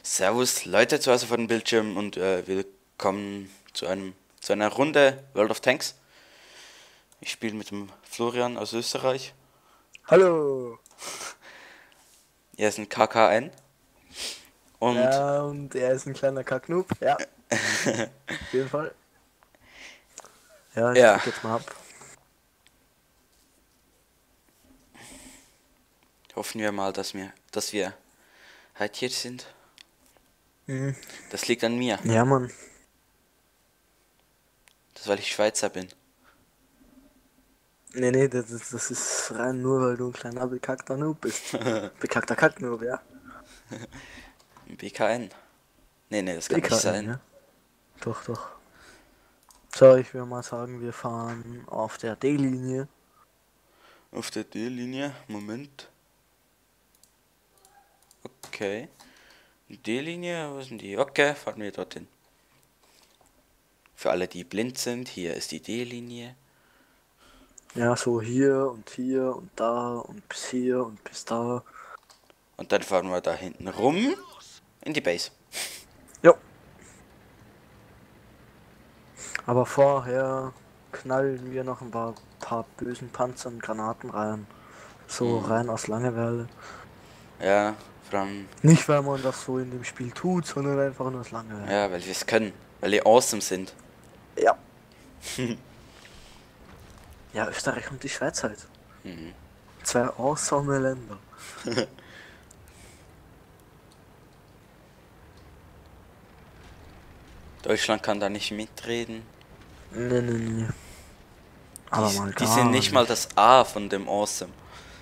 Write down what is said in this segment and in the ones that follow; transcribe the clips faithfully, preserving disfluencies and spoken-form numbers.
Servus Leute zu Hause vor dem Bildschirm und äh, willkommen zu einem zu einer Runde World of Tanks. Ich spiele mit dem Florian aus Österreich. Hallo! Er ist ein K K N und Ja, und er ist ein kleiner Kacknoob. Ja, auf jeden Fall. Ja, ich ja, drück jetzt mal ab. hoffen wir mal, dass wir dass wir halt hier sind. Mhm. Das liegt an mir, Ja, Mann. das weil ich Schweizer bin. Nee, nee, das, ist- das ist rein nur, weil du ein kleiner bekackter Noob bist. Bekackter Kacknoob, ja. B K N. Nee, nee, das kann nicht B K N, sein. ja. Doch, doch. So, ich würde mal sagen, wir fahren auf der D-Linie. Auf der D-Linie, Moment. Okay. D-Linie, wo sind die? Okay, fahren wir dorthin. Für alle, die blind sind, hier ist die D-Linie. Ja, so hier und hier und da und bis hier und bis da. Und dann fahren wir da hinten rum in die Base. Jo. Aber vorher knallen wir noch ein paar, paar bösen Panzer und Granaten rein. So Hm. rein aus Langeweile. Ja, vor allem, Nicht, weil man das so in dem Spiel tut, sondern einfach nur aus Langeweile. ja, weil wir es können. Weil die awesome sind. Ja. Ja, Österreich und die Schweiz halt. Mhm. Zwei awesome Länder. Deutschland kann da nicht mitreden. Nee, nee, nee. Die, Aber mal die sind gar nicht mal nicht. das A von dem Awesome.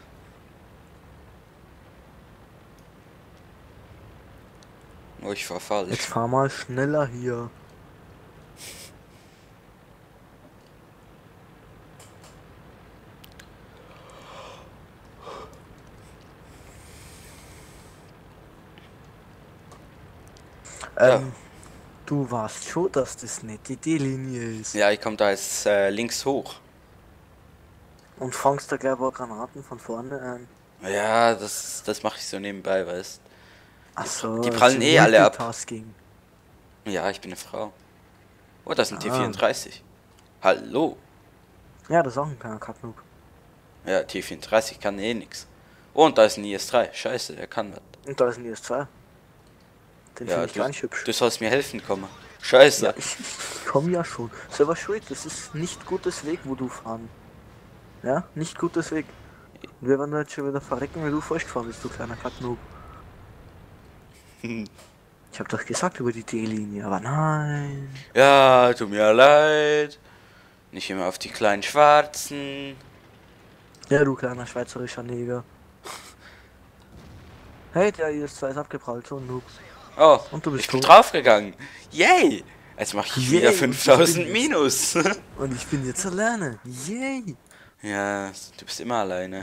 Oh, ich war Jetzt falsch. fahr mal schneller hier. Ja, Ähm, du weißt schon, dass das nicht die D-Linie ist. ja, ich komme da jetzt äh, links hoch. Und fangst da gleich ein paar Granaten von vorne ein. Ja, das, das mache ich so nebenbei, weißt. Ach Die, so, die also prallen eh alle ab. Multitasking. Ja, ich bin eine Frau. Oh, das sind T Ah. vierunddreißig. Hallo. Ja, das ist auch ein kleiner Kacknoob. Ja, T vierunddreißig kann eh nix. Oh, und da ist ein I S drei. Scheiße, der kann was. Und da ist ein I S zwei. Den Ja, finde ich du, gar nicht hübsch. du sollst mir helfen kommen. Ja, Scheiße. ich, ich komme ja schon. Selber schuld, das ist nicht gutes Weg, wo du fahren. Ja, nicht gutes Weg. Und wir werden jetzt schon wieder verrecken, weil du falsch gefahren bist, du kleiner Kacknoob. Ich habe doch gesagt über die D-Linie, aber nein. Ja, tut mir leid. Nicht immer auf die kleinen Schwarzen. Ja, du kleiner schweizerischer Neger. Hey, der I S zwei ist abgeprallt, so ein Noob. Oh, Und du ich bist bin tot. draufgegangen. Yay! Jetzt mache ich wieder Yay, und ich bin fünftausend jetzt. Minus. Und ich bin jetzt alleine. Yay. Ja, du bist immer alleine.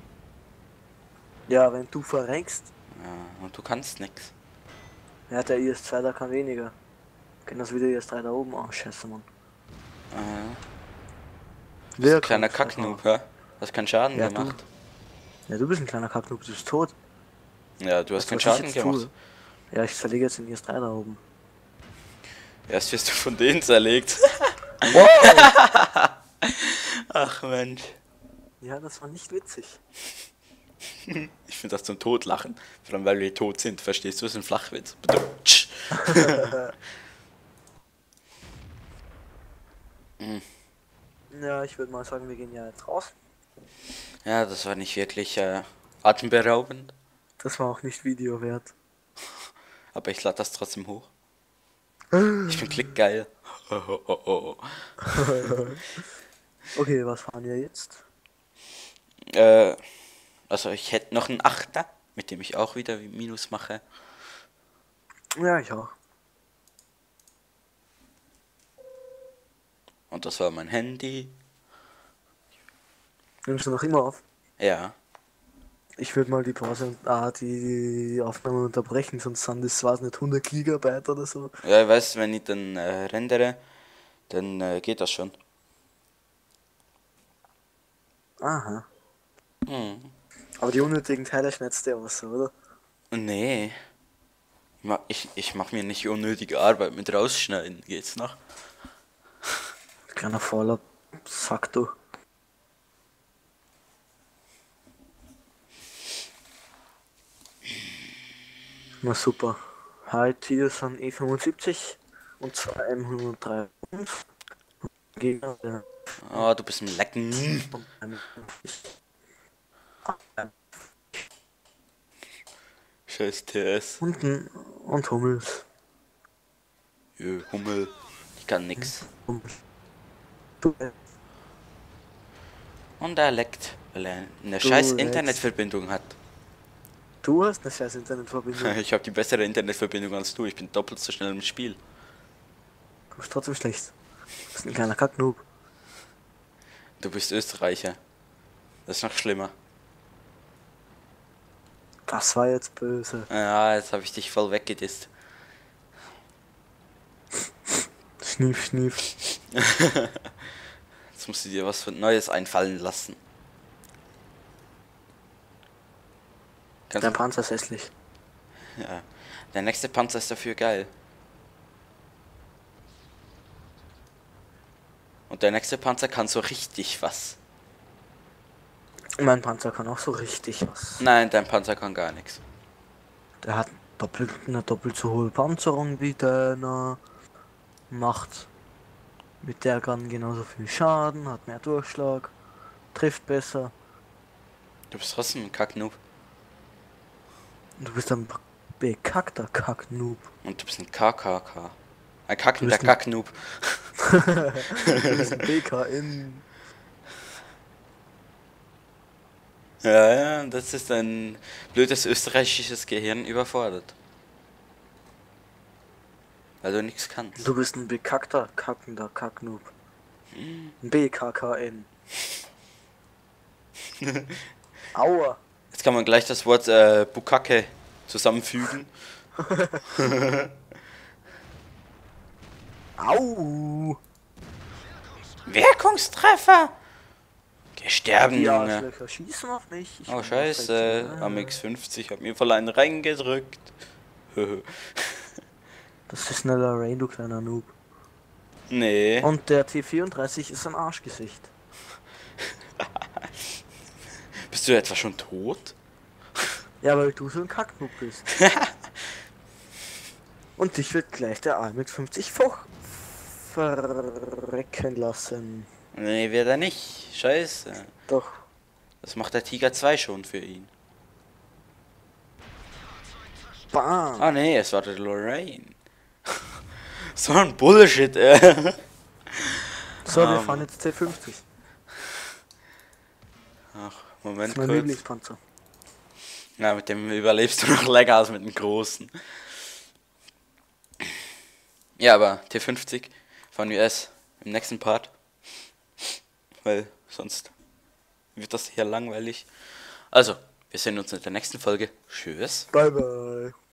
Ja, wenn du verreckst. Ja, und du kannst nix. Ja, der I S zwei, der kann weniger. Können das wieder I S drei da oben. Oh, scheiße, Mann. Äh, du bist Wer ein kleiner kann schneller? Kacknoob, hä? Hast keinen Schaden Ja, du. gemacht. Ja, du bist ein kleiner Kacknoob, du bist tot. Ja, du hast Weißt du, keinen was ich Schaden jetzt gemacht. tue? Ja, ich zerlege jetzt den I S drei da oben. Erst wirst du von denen zerlegt. Wow! Ach Mensch. Ja, das war nicht witzig. Ich finde das zum Totlachen. Vor allem, weil wir tot sind. Verstehst du? Das ist ein Flachwitz. Ja, ich würde mal sagen, wir gehen ja jetzt raus. Ja, das war nicht wirklich äh, atemberaubend. Das war auch nicht Video wert. Aber ich lade das trotzdem hoch. Ich bin klickgeil. Okay, was fahren wir jetzt? äh, also ich hätte noch einen Achter, mit dem ich auch wieder Minus mache. Ja, ich auch. Und das war mein Handy. Nimmst du noch immer auf? Ja. Ich würde mal die Pause, ah, die Aufnahme unterbrechen, sonst sind das, weiß nicht, hundert Gigabyte oder so. Ja, ich weiß, wenn ich dann äh, rendere, dann äh, geht das schon. Aha. Hm. Aber die unnötigen Teile schnitzt der aus, oder? Nee. Ma- Ich, ich mache mir nicht unnötige Arbeit mit rausschneiden. Geht's noch? Kleiner fauler Sack, du. Na super. Halt, hier sind E fünfundsiebzig und zwei M hundertdrei und Gegner der Oh, du bist ein Lecken. und M fünfzig. Scheiß T S. Und, ein- und Hummels. Jö, Hummel. Ich kann nix. Hummels. Du, äh, Und er leckt, weil er eine Du scheiß leckst. Internetverbindung hat. du hast eine scheiß Internetverbindung. Ich habe die bessere Internetverbindung als du. Ich bin doppelt so schnell im Spiel. Du bist trotzdem schlecht. Du bist ein kleiner Kacknoob. Du bist Österreicher. Das ist noch schlimmer. Das war jetzt böse. Ja, jetzt habe ich dich voll weggedisst. Schnief, schnief. Jetzt musst du dir was Neues einfallen lassen. Kannst Dein Panzer ist hässlich. Ja. Der nächste Panzer ist dafür geil. Und der nächste Panzer kann so richtig was. Mein Panzer kann auch so richtig was. Nein, dein Panzer kann gar nichts. Der hat doppelt, eine doppelt so hohe Panzerung wie deiner. Macht mit der kann genauso viel Schaden, hat mehr Durchschlag, trifft besser. Du bist trotzdem ein Kacknoob. Du bist ein bekackter Kacknoob. Und du bist ein K K K. Ein kackender Du bist ein- Kacknoob. Du bist ein B K in. Ja, ja, das ist ein blödes österreichisches Gehirn überfordert. Weil du nichts kannst. Du bist ein bekackter, kackender Kacknoob. Ein B K K N. Aua. Jetzt kann man gleich das Wort äh, Bukake zusammenfügen. Au. Wirkungstreffer! Geh sterben, Die Junge. Arschlöcher schießen auf mich. Ich Oh bin scheiße, perfekt. am X fünfzig hat mir voll einen reingedrückt. Das ist schneller Rain, du kleiner Noob. Nee. Und der T vierunddreißig ist ein Arschgesicht. Bist du etwa schon tot? Ja, weil du so ein Kacknoob bist. Und dich wird gleich der A M X fünfzig Foch verrecken lassen. Nee, wird er nicht. Scheiße. Doch. Das macht der Tiger zwei schon für ihn. Bam. Ah nee, es war der Lorraine. So ein Bullshit, ey. So, wir ähm. fahren jetzt T fünfzig. Ach, Das Moment ist mein kurz. Lieblingspanzer. Na, mit dem überlebst du noch länger als mit dem großen. Ja, aber T fünfzig von U S im nächsten Part. Weil sonst wird das hier langweilig. Also, wir sehen uns in der nächsten Folge. Tschüss. Bye bye.